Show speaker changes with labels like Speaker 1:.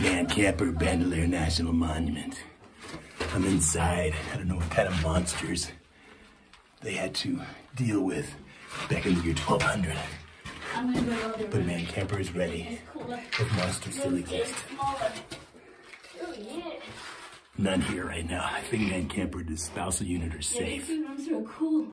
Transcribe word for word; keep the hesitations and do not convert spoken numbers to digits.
Speaker 1: Van Camper Bandelier National Monument. I'm inside. I don't know what kind of monsters they had to deal with back in the year twelve hundred.
Speaker 2: I'm gonna go over
Speaker 1: But Van Camper is ready. If monsters still exist.
Speaker 2: Oh, yeah.
Speaker 1: None here right now. I think Van Camper and his spousal unit are
Speaker 2: Yeah,
Speaker 1: safe.
Speaker 2: these rooms are cool.